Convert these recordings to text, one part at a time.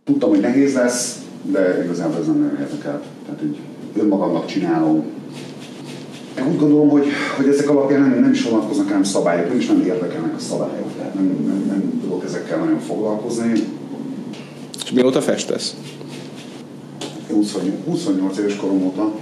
Tudtam, hogy nehéz lesz, de igazából ez nem nagyon érdekel. Tehát így önmagamnak csinálom. Én úgy gondolom, hogy ezek alapján nem is vonatkoznak rám szabályok, nem is nem érdekelnek a szabályok. Tehát nem tudok ezekkel nagyon foglalkozni. És mióta festesz? 28 éves korom óta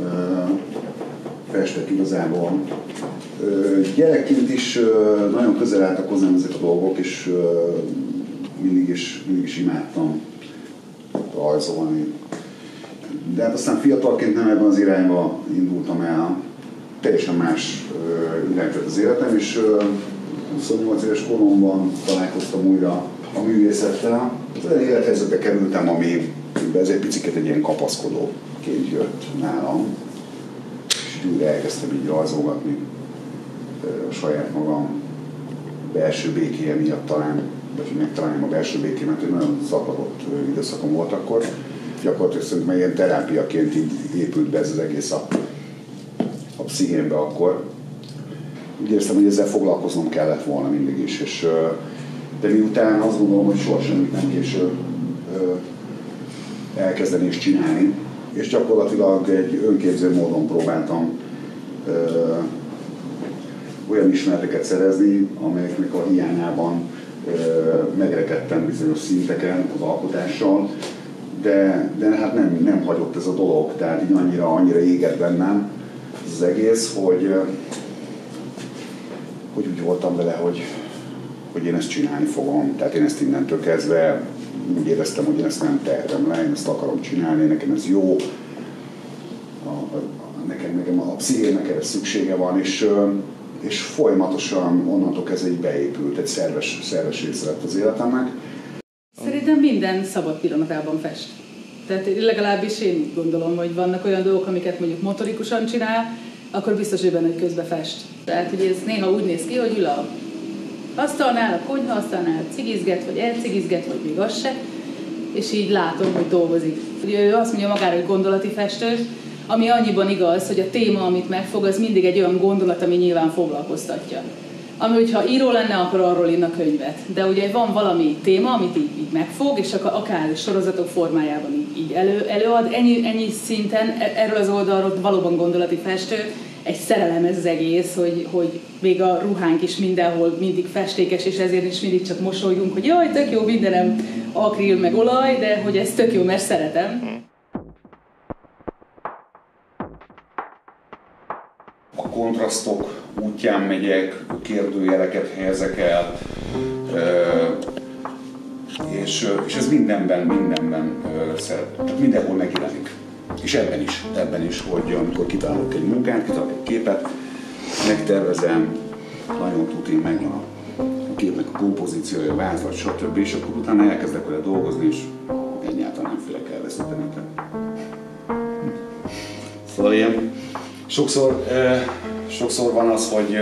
festek igazából. Gyerekként is nagyon közel álltak hozzám ezek a dolgok, és mindig is imádtam rajzolni. De hát aztán fiatalként nem ebben az irányba indultam el. Teljesen más irány lett az életem, és 28 éves koromban találkoztam újra a művészettel. Olyan élethelyzetbe kerültem, ami ez egy picit egy ilyen kapaszkodóként jött nálam. És újra elkezdtem így rajzolgatni a saját magam belső békéje miatt talán, vagy hogy megtaláljam a belső békémet, hogy nagyon zavarodott időszakom volt akkor. Gyakorlatilag szerintem ilyen terápiaként így épült be ez az egész a pszichémbe akkor. Úgy éreztem, hogy ezzel foglalkoznom kellett volna mindig is, és, de miután azt gondolom, hogy soha semmit nem késő elkezdeni és csinálni, és gyakorlatilag egy önképző módon próbáltam olyan ismereteket szerezni, amelyeknek a hiányában megrekedtem bizonyos szinteken az alkotással, de hát nem hagyott ez a dolog, tehát így annyira égett bennem ez az egész, hogy úgy voltam vele, hogy én ezt csinálni fogom. Tehát én ezt innentől kezdve úgy éreztem, hogy én ezt nem tehetem le, én ezt akarom csinálni, nekem ez jó, nekem a pszichémnek erre szüksége van, és folyamatosan onnantól kezdve így beépült, egy szerves része lett az életemnek. Szerintem minden szabad pillanatában fest. Tehát legalábbis én úgy gondolom, hogy vannak olyan dolgok, amiket mondjuk motorikusan csinál, akkor biztos, hogy benne, hogy közben fest. Tehát, hogy ez néha úgy néz ki, hogy ül a asztalnál, a konyhaasztalnál cigizget, vagy elcigizget, vagy még az se, és így látom, hogy dolgozik. Ő azt mondja magára, hogy gondolati festő, ami annyiban igaz, hogy a téma, amit megfog, az mindig egy olyan gondolat, ami nyilván foglalkoztatja. Ami, hogyha író lenne, akkor arról írna könyvet. De ugye van valami téma, amit így megfog, és akár sorozatok formájában így előad. Ennyi szinten, erről az oldalról valóban gondolati festő, egy szerelem ez az egész, hogy még a ruhánk is mindenhol mindig festékes, és ezért is mindig csak mosolygunk, hogy jaj, tök jó, mindenem akril meg olaj, de hogy ez tök jó, mert szeretem. A kontrasztok útján megyek, kérdőjeleket helyezek el, és ez mindenben szeret. Tehát mindenhol megjelenik. És ebben is, hogy amikor kitálok egy munkát, kitálok egy képet, megtervezem, nagyon tuti, megvan a képnek a kompozíciója, a váz, vagy stb. És akkor utána elkezdek vele dolgozni, és egyáltalán nem félek elveszíteni. Szóval ilyen sokszor van az, hogy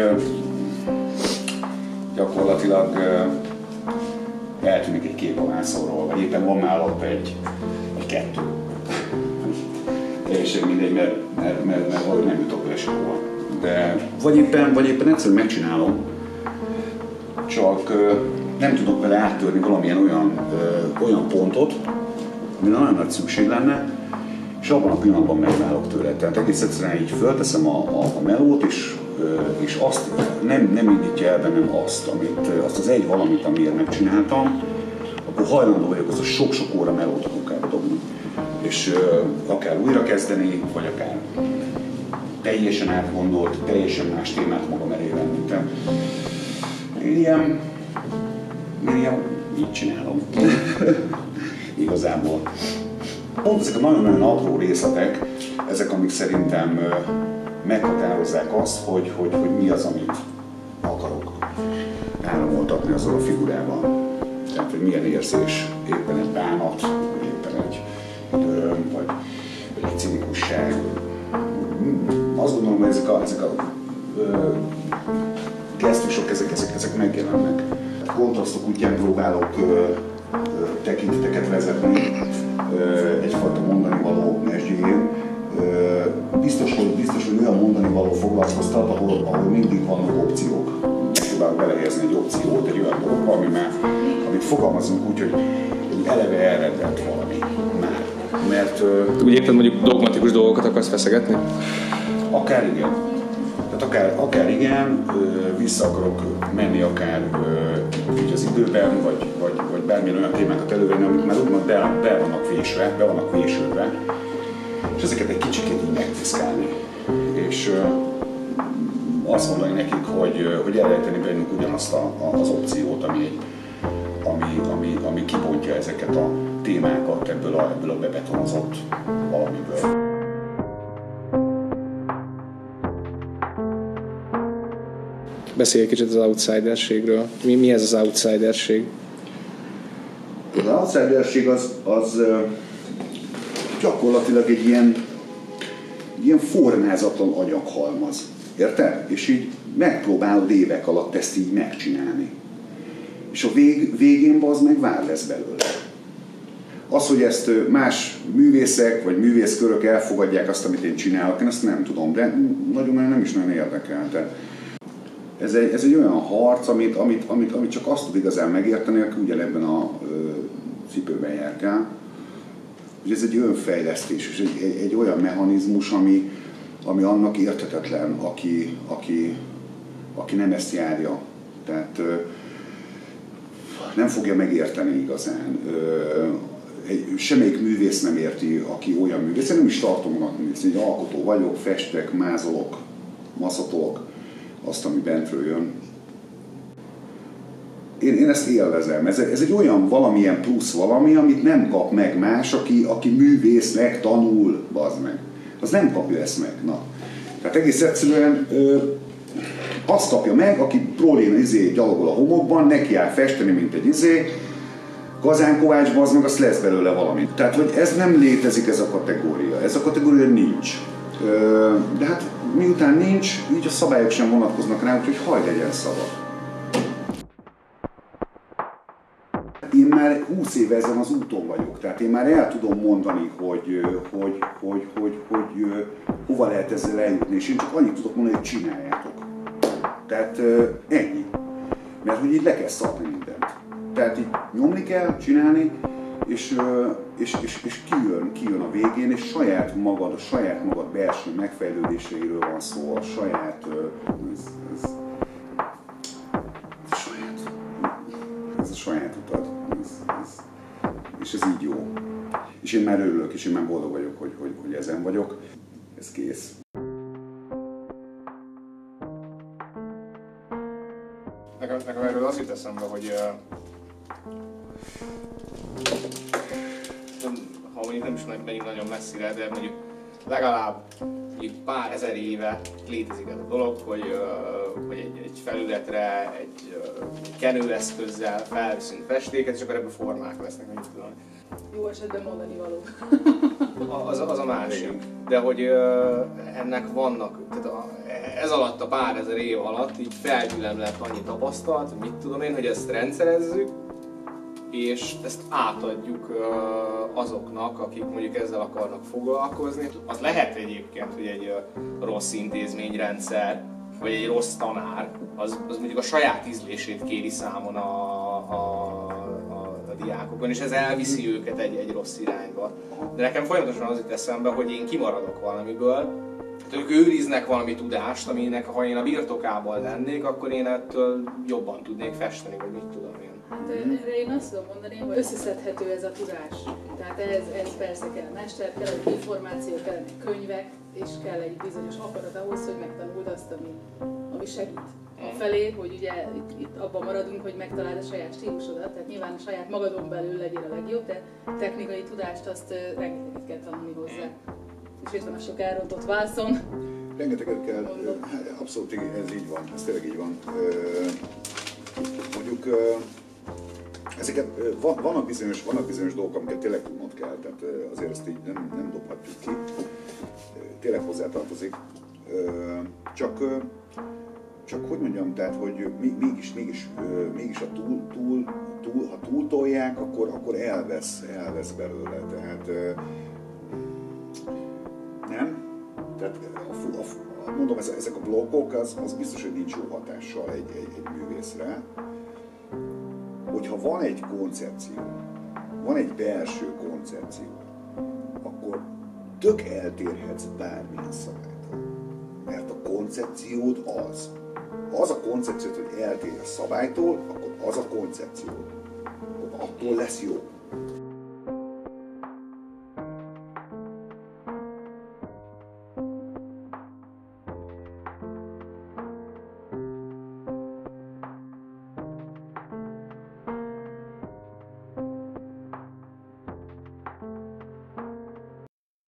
gyakorlatilag eltűnik egy kép a vászonról, vagy éppen van már alatt egy kettő. Teljesen mindegy, mert valahogy nem jutok be sehova. De vagy éppen egyszerűen megcsinálom, csak nem tudok vele áttörni valamilyen olyan pontot, amire nagyon nagy szükség lenne, és abban a pillanatban megválok tőle. Tehát egész egyszerűen így fölteszem a melót, és azt nem indítja el bennem azt az egy valamit, amiért megcsináltam, akkor hajlandó vagyok azt a sok-sok óra melót a munkába dobni. És akár újra kezdeni, vagy akár teljesen átgondolt, teljesen más témát magam elé venni. Én így csinálom. Igazából. Pont ezek a nagyon-nagyon apró részletek, ezek, amik szerintem meghatározzák azt, hogy mi az, amit akarok áramoltatni azzal a figurával. Tehát, hogy milyen érzés, éppen egy bánat, vagy éppen egy öröm, vagy egy cinikusság. Azt gondolom, hogy ezek a gesztusok, ezek megjelennek. Kontrasztok útján próbálok tekinteteket vezetni egyfajta mondani való mesdjén. Biztos, hogy olyan mondani való foglalkoztat, ahol mindig vannak opciók. megpróbálok belehelyezni egy opciót, egy olyan dologba, amit fogalmazunk úgy, hogy eleve elrendelt valami már. Mert... Úgy éppen mondjuk dogmatikus dolgokat akarsz feszegetni? Akár igen. Tehát akár igen, vissza akarok menni akár így az időben, vagy bármilyen olyan témákat elővenni, amik már úgymond be vannak vésődve, és ezeket egy kicsit így megpiszkálni. És azt mondani nekik, hogy elrejteni bennük ugyanazt az opciót, ami kibontja ezeket a témákat ebből a bebetonozott valamiből. Beszélj egy kicsit az outsiderségről. Mi ez az outsiderség? Az outsiderség az gyakorlatilag egy ilyen formázatlan anyaghalmaz. Érted? És így megpróbálod évek alatt ezt így megcsinálni. És a végén az meg vár lesz belőle. Az, hogy ezt más művészek vagy művészkörök elfogadják azt, amit én csinálok, én ezt nem tudom, de nagyon nem is nagyon érdekel. Tehát ez egy olyan harc, amit csak azt tud igazán megérteni, aki ugyanebben a cipőben járkál. Ez egy önfejlesztés, és egy olyan mechanizmus, ami annak érthetetlen, aki nem ezt járja. Tehát nem fogja megérteni igazán. Semmelyik művész nem érti, aki olyan művész. Én nem is tartom magam művész. Egy alkotó vagyok, festek, mázolok, maszatolok azt, ami bentről jön. Én ezt élvezem. Ez egy olyan valamilyen plusz valami, amit nem kap meg más, aki művésznek tanul, bazd meg. Az nem kapja ezt meg. Na. Tehát egész egyszerűen azt kapja meg, aki prolén gyalogol a homokban, neki áll festeni, mint egy Kazán Kovács, bazd meg, azt lesz belőle valami. Tehát, hogy ez nem létezik, ez a kategória. Ez a kategória nincs. De hát miután nincs, így a szabályok sem vonatkoznak rá, úgyhogy hagyd legyen szabad. Én már 20 éve ezen az úton vagyok, tehát én már el tudom mondani, hogy hova lehet ezzel eljutni, és én csak annyit tudok mondani, hogy csináljátok. Tehát ennyi. Mert hogy így le kell szarni mindent. Tehát így nyomni kell, csinálni, és kijön a végén, és saját magad belső megfejlődéseiről van szó, a saját ez a saját utad. És ez így jó. És én már örülök, és én már boldog vagyok, hogy ezen vagyok. Ez kész. Nekem erről az jut eszembe, hogy ha mondjuk nem is megyünk nagyon messzire, de mondjuk legalább pár ezer éve létezik ez a dolog, hogy egy felületre egy kenőeszközzel felviszünk festéket, és akkor ebből formák lesznek, nem tudom. Jó esetben mondani való. Az a másik. De hogy ennek vannak, tehát ez alatt a pár ezer év alatt így felgyülemlett annyi tapasztalat, mit tudom én, hogy ezt rendszerezzük, és ezt átadjuk azoknak, akik mondjuk ezzel akarnak foglalkozni. Az lehet egyébként, hogy egy rossz intézményrendszer, vagy egy rossz tanár, az mondjuk a saját ízlését kéri számon a diákokon, és ez elviszi őket egy rossz irányba. De nekem folyamatosan az jut eszembe, hogy én kimaradok valamiből, ők őriznek valami tudást, aminek ha én a birtokában lennék, akkor én ettől jobban tudnék festeni, vagy mit tudom én. De én azt tudom mondani, hogy összeszedhető ez a tudás. Tehát ez persze kell mester, kell egy információ, kell könyvek, és kell egy bizonyos akarat ahhoz, hogy megtanuld azt, ami segít. Afelé, hogy ugye itt abban maradunk, hogy megtaláld a saját stílusodat, tehát nyilván saját magadon belül legyél a legjobb, de technikai tudást azt rengeteget kell tanulni hozzá. És itt van a sok elrontott vászon. Rengeteget kell, abszolút ez így van, ez tényleg így van. Mondjuk ezeket vannak bizonyos dolgok, amiket tényleg tudnod kell, tehát azért ezt így nem dobhatjuk ki. Tényleg hozzátartozik. Csak hogy mondjam, tehát hogy mégis a ha túltolják, akkor elvesz belőle. Tehát nem? Tehát mondom, ezek a blokkok, az biztos, hogy nincs jó hatással egy művészre. Hogyha van egy koncepció, van egy belső koncepció, akkor tök eltérhetsz bármilyen szabálytól. Mert a koncepciód az. Ha az a koncepciód, hogy eltér a szabálytól, akkor az a koncepciód. Attól lesz jó.